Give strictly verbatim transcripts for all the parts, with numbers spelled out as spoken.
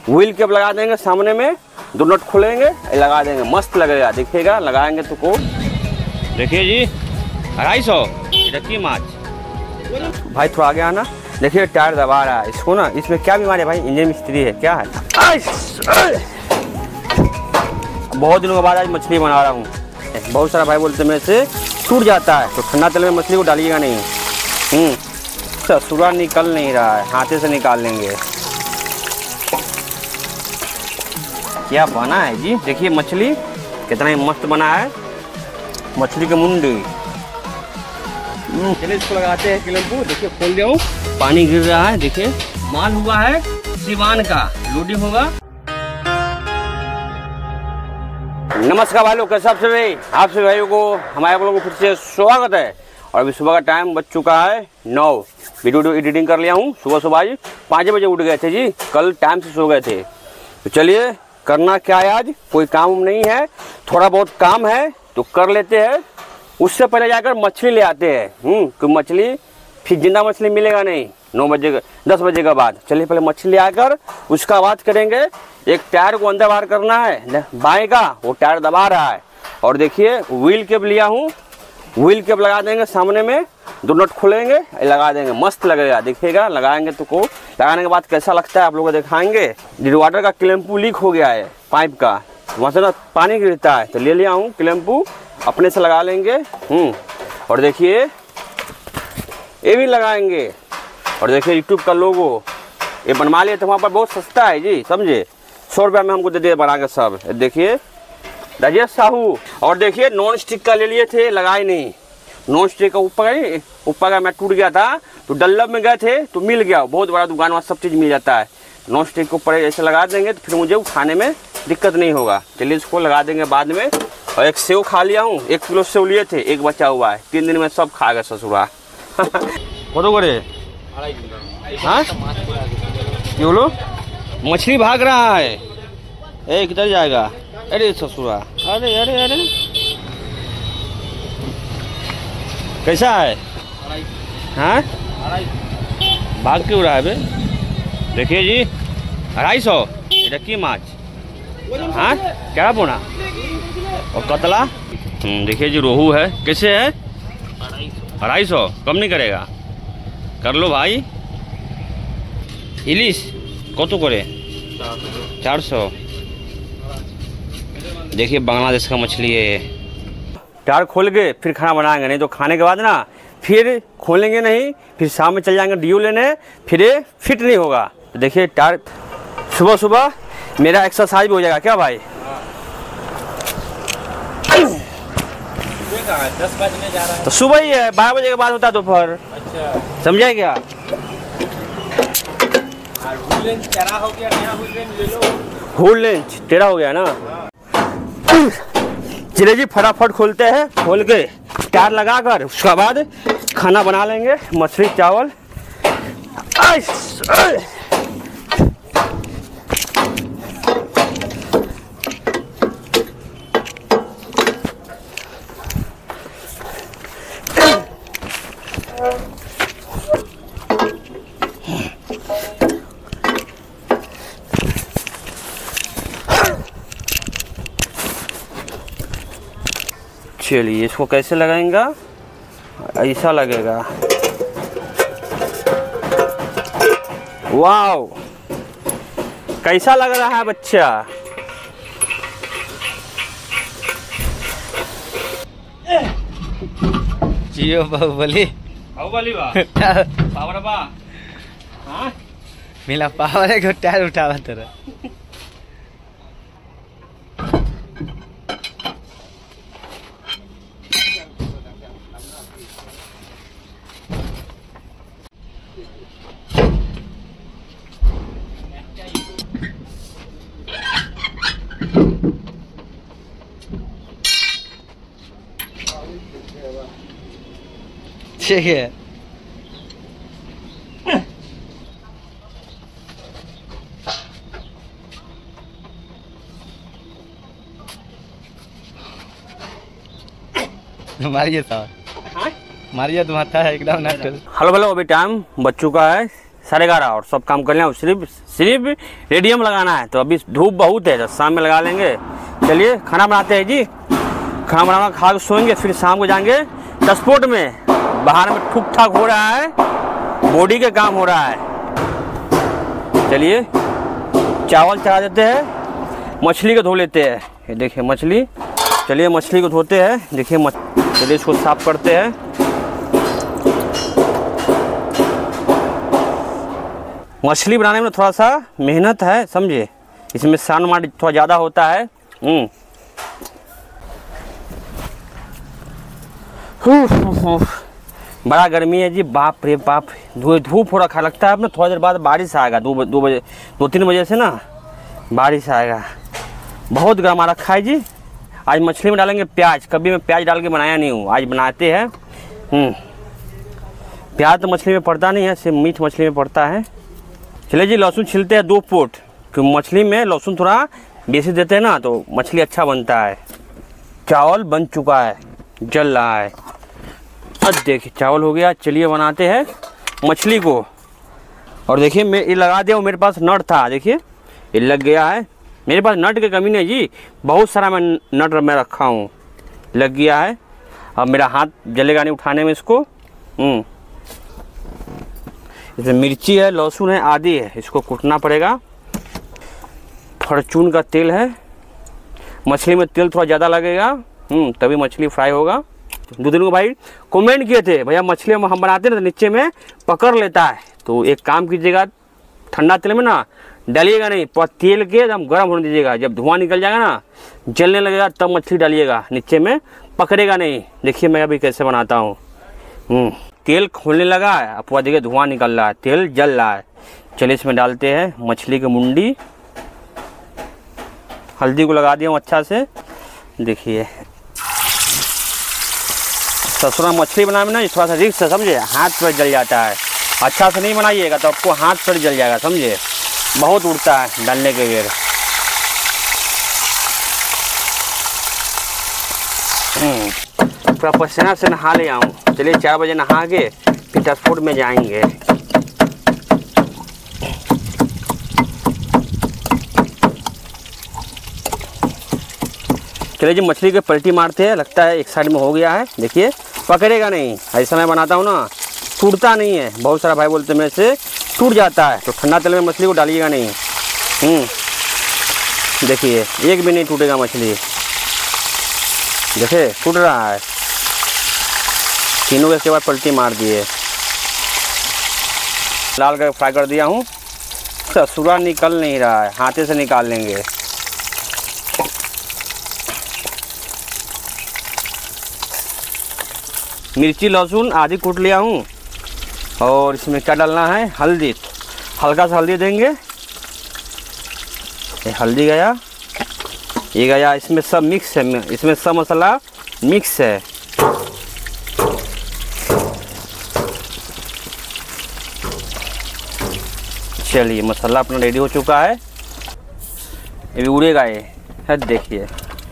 Wheel cap लगा देंगे सामने में, दो नट खोलेंगे लगा देंगे, मस्त लगेगा, दिखेगा, लगाएंगे तो को। देखिए जी अढ़ाई सौ रखिए माछ। भाई थोड़ा आगे आना, देखिए टायर दबा रहा है इसको ना, इसमें क्या बीमारी है भाई? इंजन मिस्त्री है क्या है? बहुत दिनों के बाद आज मछली बना रहा हूँ। बहुत सारा भाई बोलते मेरे से टूट जाता है, तो ठंडा तेल में मछली को डालिएगा नहीं। हम्म ससुरा निकल नहीं रहा है, हाथे से निकाल लेंगे। क्या बना है जी, देखिए मछली कितना ही मस्त बना है, मछली के मुंडी। चलिए इसको लगाते हैं क्लैंपू। देखिए खोल दिया हूँ, पानी गिर रहा है। देखिए माल हुआ है सिवान का, लोडिंग होगा। नमस्कार भाई लोग, कैसे आप सभी आप सभी भाइयों को हमारे लोगों को फिर से स्वागत है। और अभी सुबह का टाइम बज चुका है नौ। वीडियो एडिटिंग कर लिया हूँ सुबह सुबह जी, पाँच बजे उठ गए थे जी, कल टाइम से सो गए थे। तो चलिए करना क्या है, आज कोई काम नहीं है, थोड़ा बहुत काम है तो कर लेते हैं। उससे पहले जाकर मछली ले आते हैं। हम्म क्योंकि मछली फिर जिंदा मछली मिलेगा नहीं नौ बजे दस बजे के बाद। चलिए पहले मछली आकर उसका बात करेंगे। एक टायर को अंदर बाहर करना है, बाएं का वो टायर दबा रहा है। और देखिए व्हील कैप लिया हूँ, व्हील कैप लगा देंगे सामने में, दो नट खोलेंगे लगा देंगे, मस्त लगेगा, दिखेगा, लगाएंगे तो को। लगाने के बाद कैसा लगता है आप लोगों को दिखाएंगे। वाटर का क्लैंपू लीक हो गया है पाइप का, वहाँ से ना पानी गिरता है, तो ले लिया हूँ क्लैंपू, अपने से लगा लेंगे। हम्म और देखिए ये भी लगाएंगे। और देखिए यूट्यूब का लोगो ये बनवा लिया, तो वहाँ पर बहुत सस्ता है जी, समझे, सौ रुपया में हमको दे दिए बना के सब। देखिए राजेश साहू। और देखिए नॉन स्टिक का ले लिए थे, लगाए नहीं। नॉन स्टिक का ऊपर ऊपर का मैं टूट गया था, तो डल्लब में गए थे तो मिल गया, बहुत बड़ा दुकान वहाँ सब चीज़ मिल जाता है। नॉन स्टिक के ऊपर ऐसे लगा देंगे तो फिर मुझे उठाने में दिक्कत नहीं होगा। चलिए इसको लगा देंगे बाद में। और एक सेव खा लिया हूँ, एक किलो सेव लिए थे, एक बचा हुआ है, तीन दिन में सब खा गए ससुरा। कतो करे हाँ क्यों लो मछली भाग रहा है, ए किधर जाएगा? अरे ससुरा, अरे अरे अरे कैसा है? हाँ भाग क्यों रहा है बे? देखिए जी अढ़ाई सौ रखिए माछ। हाँ क्या बोना? और कतला देखिए जी रोहू है, कैसे है? अढ़ाई सौ कम नहीं करेगा? कर लो भाई। इलिश कतो करे? चार सौ। देखिए बांग्लादेश का मछली है ये। टायर खोल के फिर खाना बनाएंगे, नहीं तो खाने के बाद ना फिर खोलेंगे नहीं, फिर शाम में चल जाएंगे ड्यू लेने, फिर ये फिट नहीं होगा। तो देखिए टायर सुबह सुबह मेरा एक्सरसाइज भी हो जाएगा क्या भाई? दस बजने जा रहा है तो सुबह ही है, बारह बजे के बाद होता है दोपहर। अच्छा समझे क्या? टेढ़ा हो गया, नया हुल लेंच ले लो। हुल लेंच टेढ़ा हो गया ना। चलिए जी फटाफट खोलते हैं, खोल के टायर लगा कर उसके बाद खाना बना लेंगे, मछली चावल। चलिए इसको कैसे लगाएंगा? ऐसा लगेगा। वाव कैसा लग रहा है बच्चा? जियो बाहुबली बाहुबली बा पावर बा। हाँ मिला पावर है, टायर उठावा तेरा। ठीक है मारिए साहब, मारिए तुम्हारा एकदम। हेलो हेलो अभी टाइम बज चुका है साढ़े ग्यारह और सब काम कर लें, सिर्फ सिर्फ रेडियम लगाना है। तो अभी धूप बहुत है, तो शाम में लगा लेंगे। चलिए खाना बनाते हैं जी। खाना बनाना खा के सोएंगे, फिर शाम को जाएंगे ट्रांसपोर्ट में। बाहर में ठुक ठाक हो रहा है, बॉडी के काम हो रहा है। चलिए चावल चढ़ा देते हैं, मछली को धो लेते हैं। ये देखिए मछली, चलिए मछली को धोते हैं। देखिए मछ चलिए इसको साफ करते हैं। मछली बनाने में थोड़ा सा मेहनत है, समझे। इसमें सान मार थोड़ा ज़्यादा होता है। हम्म बड़ा गर्मी है जी, बाप रे बाप। धूप हो रखा, लगता है अपना थोड़ा देर बाद बारिश आएगा। दो दो बजे दो तीन बजे से ना बारिश आएगा। बहुत गर्मा रखा है जी। आज मछली में डालेंगे प्याज। कभी मैं प्याज डाल के बनाया नहीं हूँ, आज बनाते हैं। हम्म प्याज तो मछली में पड़ता नहीं है, सिर्फ मीठ मछली में पड़ता है। चलिए जी लहसुन छिलते हैं दो फुट, क्योंकि मछली में लहसुन थोड़ा बेसी देते हैं ना, तो मछली अच्छा बनता है। चावल बन चुका है, जल रहा है। अब देखिए चावल हो गया। चलिए बनाते हैं मछली को। और देखिए मैं ये लगा दिया, मेरे पास नट था, देखिए ये लग गया है। मेरे पास नट की कमी नहीं जी, बहुत सारा मैं नट मैं रखा हूँ, लग गया है। अब मेरा हाथ जलेगा नहीं उठाने में इसको। हम्म इसमें मिर्ची है, लहसुन है, आदि है, इसको कूटना पड़ेगा। फॉर्चून का तेल है, मछली में तेल थोड़ा ज़्यादा लगेगा, हम्म तभी मछली फ्राई होगा। दो दिन को भाई कमेंट किए थे, भैया मछली हम हम बनाते हैं ना तो नीचे में पकड़ लेता है। तो एक काम कीजिएगा, ठंडा तेल में ना डालिएगा नहीं, पर तेल के एकदम गर्म होने दीजिएगा। जब धुआं निकल जाएगा ना, जलने लगेगा, तब मछली डालिएगा, नीचे में पकड़ेगा नहीं। देखिए मैं अभी कैसे बनाता हूँ। हम्म तेल खोलने लगा है, अब देखिए धुआं निकल रहा है, तेल जल रहा है। चलिए इसमें डालते हैं मछली की मुंडी। हल्दी को लगा दिया हूँ अच्छा से। देखिए ससुरा मछली बनाने में ना थोड़ा सा रिस्क है, समझे। हाथ पर जल जाता है, अच्छा से नहीं बनाइएगा तो आपको हाथ पर जल जाएगा, समझे। बहुत उड़ता है डालने के बेर। पूरा पसीना से नहा ले आऊँ। चलिए चार बजे नहा के फिर ट्रांसपोर्ट में जाएंगे। चलिए जी मछली के पलटी मारते हैं, लगता है एक साइड में हो गया है। देखिए पकड़ेगा नहीं, ऐसा मैं बनाता हूँ ना, टूटता नहीं है। बहुत सारा भाई बोलते हैं मेरे से टूट जाता है, तो ठंडा तेल में मछली को डालिएगा नहीं। हम्म देखिए एक भी नहीं टूटेगा मछली। देखिए टूट रहा है। तीनों के बाद पलटी मार दिए, लाल कर फ्राई कर दिया हूँ। ससुरा निकल नहीं रहा है, हाथे से निकाल लेंगे। मिर्ची लहसुन आदि कूट लिया हूँ। और इसमें क्या डालना है, हल्दी, हल्का सा हल्दी देंगे। ये हल्दी गया, ये गया, इसमें सब मिक्स है, इसमें सब मसाला मिक्स है। चलिए मसाला अपना रेडी हो चुका है। ये भी उड़ेगा, ये है देखिए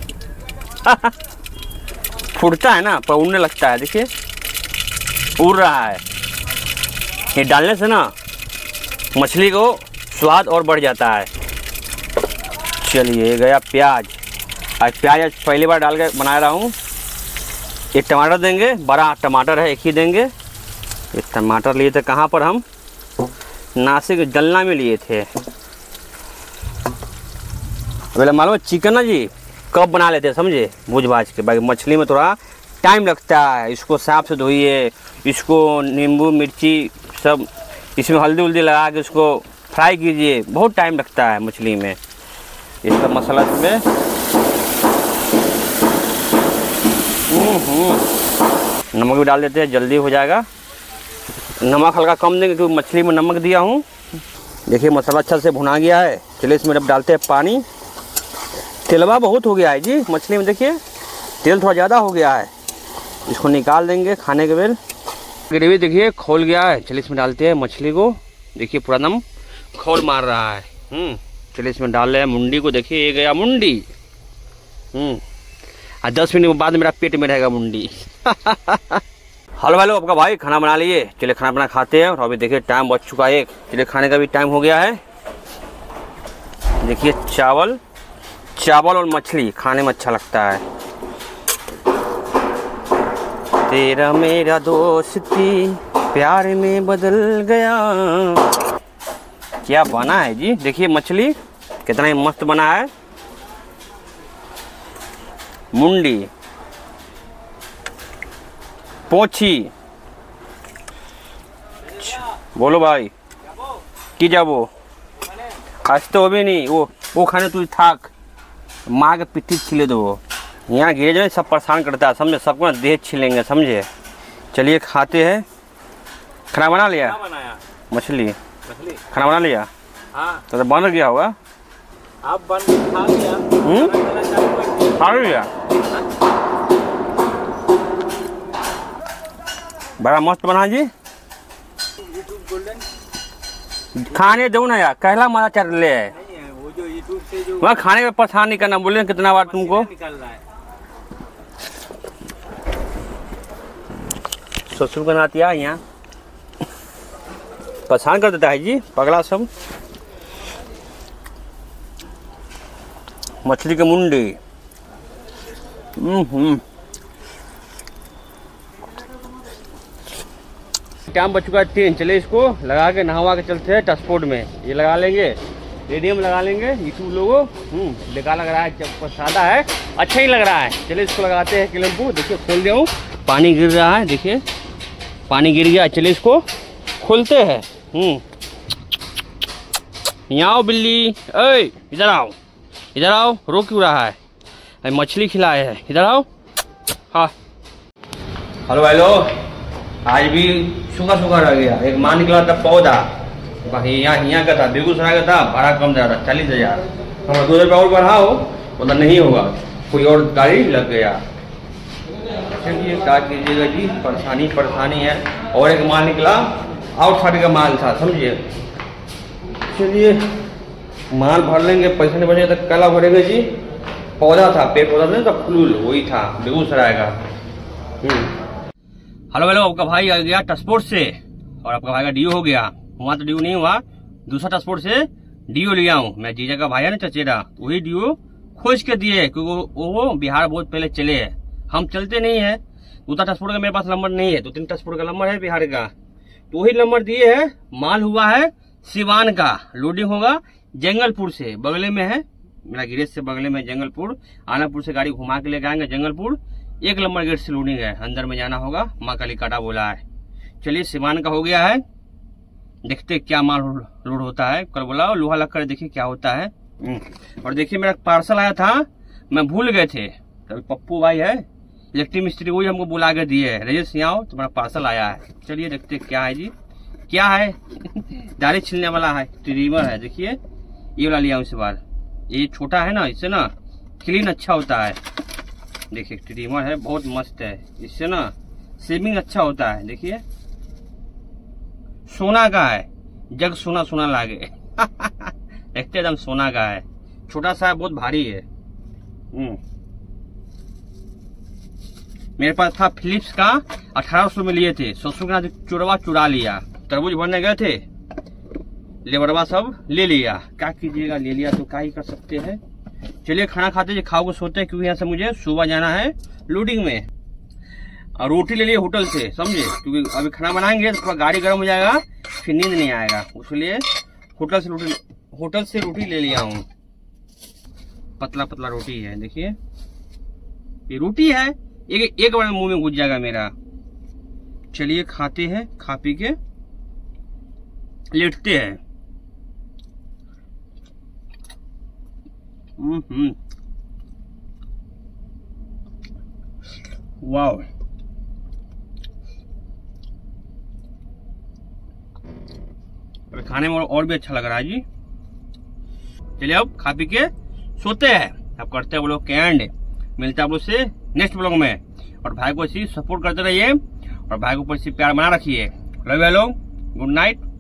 फूटता है ना पर उड़ने लगता है, देखिए उड़ रहा है। ये डालने से ना मछली को स्वाद और बढ़ जाता है। चलिए ये गया प्याज। आज प्याज आज पहली बार डाल के बना रहा हूँ। एक टमाटर देंगे, बड़ा टमाटर है, एक ही देंगे। एक टमाटर लिए थे कहाँ पर, हम नासिक जलना में लिए थे। बोले मालूम चिकन ना जी कब बना लेते हैं, समझे, भूज भाज के। बाकी मछली में थोड़ा टाइम लगता है, इसको साफ से धोइए, इसको नींबू मिर्ची सब इसमें हल्दी उल्दी लगा के इसको फ्राई कीजिए, बहुत टाइम लगता है मछली में। इसका मसाला इसमें नमक भी डाल देते हैं, जल्दी हो जाएगा। नमक हल्का कम देंगे क्योंकि मछली में नमक दिया हूँ। देखिए मसाला अच्छा से भुना गया है। चलिए इसमें अब डालते हैं पानी। तेलवा बहुत हो गया है जी मछली में, देखिए तेल थोड़ा ज़्यादा हो गया है, इसको निकाल देंगे खाने के बेर। ग्रेवी देखिए खोल गया है। चलिए इसमें डालते हैं मछली को। देखिए पूरा दम खोल मार रहा है। हम्म चलिए इसमें डाल रहे हैं मुंडी को। देखिए ये गया मुंडी। हम्म और दस मिनट के बाद मेरा पेट में रहेगा मुंडी। हेलो हेलो, आपका भाई खाना बना लिए। चलिए खाना बना खाते हैं। और अभी देखिए टाइम बच चुका है एक। चलिए खाने का भी टाइम हो गया है। देखिए चावल चावल और मछली खाने में अच्छा लगता है। तेरा मेरा दोस्ती प्यार में बदल गया। क्या बना है जी, देखिए मछली कितना ही मस्त बना है। मुंडी, पोछी, बोलो भाई की जाबो आज तो भी नहीं। वो वो खाने तू थाक माँ के पिट्ठी छिले दो। यहाँ गिरे जो सब परेशान करता है, समझे, सबको ना देह छिलेंगे, समझे। चलिए खाते हैं। खाना बना लिया? बनाया मछली मछली खाना बना लिया? हाँ, तो, तो बन गया होगा। आप बन खा लिया? हम्म खा लिया। बड़ा मस्त बना जी। यूट्यूब गोल्डन खाने दो ना यार, कहला मारा चल ले है। नहीं है वो जो यूट्यूब से जो वहाँ खाने में परेशान नहीं करना, बोले कितना बार तुमको। निकल रहा है। ससुर बनाती है यहाँ, परेशान कर देता है जी पगला सब। मछली के मुंडी। हम्म टाइम बच चुका है तीन। चले इसको लगा के नहवा के चलते हैं ट्रांसपोर्ट में। ये लगा लेंगे, रेडियम लगा लेंगे। यूट्यूब लोगो हम्म बेकार लग रहा है, जब सादा है अच्छा ही लग रहा है। चलिए इसको लगाते हैं किलम्पू। देखिए खोल दिया हूँ, पानी गिर रहा है, देखिए पानी गिर गया। चलिए इसको खोलते हैं। हम्म यहाँ आओ बिल्ली, ओए इधर आओ, इधर आओ, रो क्यों रहा है? अरे मछली खिलाए है, इधर आओ। हाँ हेलो हेलो, आज भी सूखा सूखा रह गया। एक माँ निकला था पौधा, बाकी यहाँ यहाँ का था, बेगूसराय का था, भाड़ा कम जा रहा चालीस हजार। हमारा दो रुपया और बढ़ाओ उधर नहीं होगा, कोई और गाड़ी लग गया। चलिए क्या कीजिएगा जी, परेशानी परेशानी है। और एक माल निकला, आउट साइड का माल था, समझिए। चलिए माल भर लेंगे, पैसे नहीं बचे तो कला भरेगा जी। पौधा था, पेड़ पौधा था तो फूल वही था, बेगूसराय का। हेलो हेलो, आपका भाई आ गया ट्रांसपोर्ट से और आपका भाई का डीओ हो गया। वहाँ तो डीओ नहीं हुआ, दूसरा ट्रांसपोर्ट से डीओ लिया हूँ मैं। जीजा का भाई है ना चचेरा, वही डीओ खोज के दिए, क्योंकि वो बिहार बहुत पहले चले है, हम चलते नहीं है। दूसरा ट्रांसपोर्ट का मेरे पास नंबर नहीं है, दो तीन ट्रांसपोर्ट का नंबर है बिहार का, तो वही नंबर दिए है। माल हुआ है सिवान का, लोडिंग होगा जंगलपुर से, बगले में है मेरा गिरेज से बगले में जंगलपुर। आनापुर से गाड़ी घुमा के लेके आएंगे जंगलपुर, एक नंबर गेट से लोडिंग है, अंदर में जाना होगा, माँ काली काटा बोला है। चलिए सिवान का हो गया है, देखते क्या माल लोड होता है। कल बोला लोहा लग कर देखिए क्या होता है। और देखिए मेरा पार्सल आया था, मैं भूल गए थे। कभी पप्पू भाई है इलेक्ट्रिक मिस्त्री, वही हमको बुला के दिए है, रजेश यहाँ आओ तुम्हारा पार्सल आया है। चलिए देखते क्या है जी, क्या है। दाढ़ी छिलने वाला है, ट्रिमर है, देखिए ये वाला लिया हूँ इस बार। ये छोटा है ना, इससे ना क्लीन अच्छा होता है। देखिए ट्रिमर है, बहुत मस्त है, इससे ना शेविंग अच्छा होता है। देखिए सोना का है, जग सोना सोना लागे। देखते एकदम सोना का है, छोटा सा है, बहुत भारी है। मेरे पास था फिलिप्स का, अठारह सौ में लिए थे, सौ का चुरवा चुरा लिया। तरबूज भरने गए थे, लेबरवा सब ले लिया, क्या कीजिएगा, ले लिया तो क्या ही कर सकते हैं। चलिए खाना खाते हैं, खाओगे सोते हैं, क्योंकि यहाँ से मुझे सुबह जाना है लोडिंग में। और रोटी ले लिए होटल से, समझे, क्योंकि अभी खाना बनाएंगे तो थोड़ा गाड़ी गर्म हो जाएगा, फिर नींद नहीं आएगा, इसलिए होटल से रोटी होटल से रोटी ले लिया हूँ। पतला पतला रोटी है, देखिए ये रोटी है, एक एक बार मुंह में घुस जाएगा मेरा। चलिए खाते हैं, खा पी के लेटते हैं। हम्म वाओ, अभी खाने में और भी अच्छा लग रहा है जी। चलिए अब खा पी के सोते हैं। अब करते हैं ब्लॉग के एंड, मिलते हैं आप लोग से नेक्स्ट ब्लॉग में। और भाई को इसी सपोर्ट करते रहिए और भाई को ऊपर से प्यार बना रखिए। Love you, hello, good night.